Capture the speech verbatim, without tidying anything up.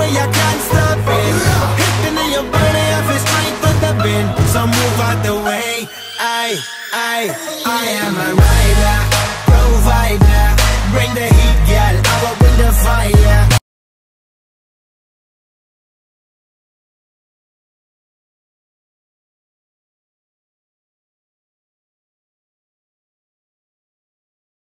way I can't stop it. Hitting in your body, I feel strength with the wind. So move out the way. I, I, I am a rider, provider. Bring the heat.